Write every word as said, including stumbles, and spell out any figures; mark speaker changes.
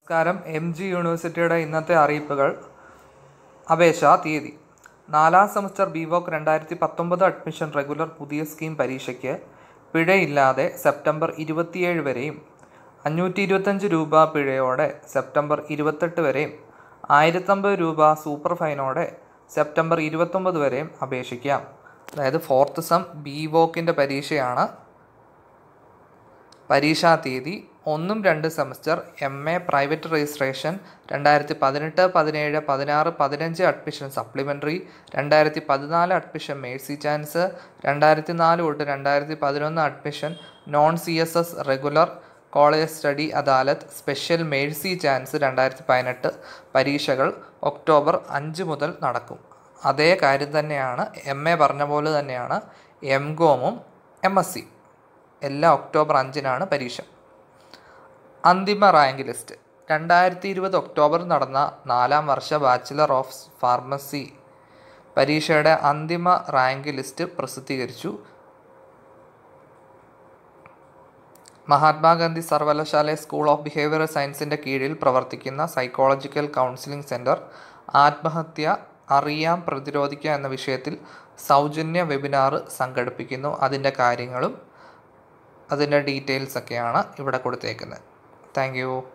Speaker 1: നമസ്കാരം. M G യൂണിവേഴ്സിറ്റിയുടെ ഇന്നത്തെ അറിയിപ്പുകൾ. അപേക്ഷാ തീയതി: നാലാം സെമസ്റ്റർ ബിവോക് രണ്ടായിരത്തി പത്തൊമ്പത് അഡ്മിഷൻ റെഗുലർ പുതിയ സ്കീം പരീക്ഷയ്ക്ക് പിഴയില്ലാതെ സെപ്റ്റംബർ ഇരുപത്തിയേഴ് വരെയും അഞ്ഞൂറ്റി ഇരുപത്തഞ്ച് രൂപ പിഴയോടെ സെപ്റ്റംബർ ഇരുപത്തെട്ട് വരെയും ആയിരത്തമ്പത് രൂപ സൂപ്പർ ഫൈനോടെ സെപ്റ്റംബർ ഇരുപത്തൊമ്പത് വരെയും അപേക്ഷിക്കാം. അതായത് ഫോർത്ത് സെം ബിവോക്കിൻ്റെ പരീക്ഷയാണ്. പരീക്ഷാ തീയതി: ഒന്നും രണ്ട് semester M A private registration രണ്ടായിരത്തി പതിനെട്ട് പതിനേഴ് പതിനാറ് പതിനഞ്ച് അഡ്മിഷൻ സപ്ലിമെൻ്ററി, രണ്ടായിരത്തി പതിനാല് അഡ്മിഷൻ മേഴ്സി ചാൻസ്, രണ്ടായിരത്തി നാല് തൊട്ട് രണ്ടായിരത്തി പതിനൊന്ന് admission non C S S regular college study അദാലത്ത് സ്പെഷ്യൽ മേഴ്സി ചാൻസ് രണ്ടായിരത്തി പതിനെട്ട് പരീക്ഷകൾ ഒക്ടോബർ അഞ്ച് മുതൽ നടക്കും. അതേ കാര്യം തന്നെയാണ് എം എ പറഞ്ഞ പോലെ തന്നെയാണ് എം കോമും എം എസ് സി എല്ലാം ഒക്ടോബർ അഞ്ചിനാണ് പരീക്ഷ. അന്തിമ റാങ്ക് ലിസ്റ്റ്: രണ്ടായിരത്തി ഇരുപത് ഒക്ടോബറിൽ നടന്ന നാലാം വർഷ ബാച്ചിലർ ഓഫ് ഫാർമസി പരീക്ഷയുടെ അന്തിമ റാങ്ക് ലിസ്റ്റ് പ്രസിദ്ധീകരിച്ചു. മഹാത്മാഗാന്ധി സർവകലാശാല സ്കൂൾ ഓഫ് ബിഹേവിയറൽ സയൻസിൻ്റെ കീഴിൽ പ്രവർത്തിക്കുന്ന സൈക്കോളജിക്കൽ കൗൺസിലിംഗ് സെൻറ്റർ ആത്മഹത്യ അറിയാം പ്രതിരോധിക്കുക എന്ന വിഷയത്തിൽ സൗജന്യ വെബിനാർ സംഘടിപ്പിക്കുന്നു. അതിൻ്റെ കാര്യങ്ങളും അതിൻ്റെ ഡീറ്റെയിൽസൊക്കെയാണ് ഇവിടെ കൊടുത്തേക്കുന്നത്. Thank U.